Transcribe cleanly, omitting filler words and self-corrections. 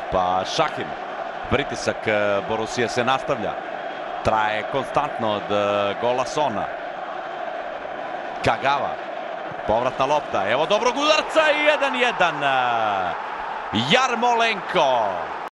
pa Šahin. Pritisak Borussia se nastavlja. Traje konstantno od gola Sona. Kagawa. Povratna lopta. Evo dobrog udarca i 1-1. Jarmolenko.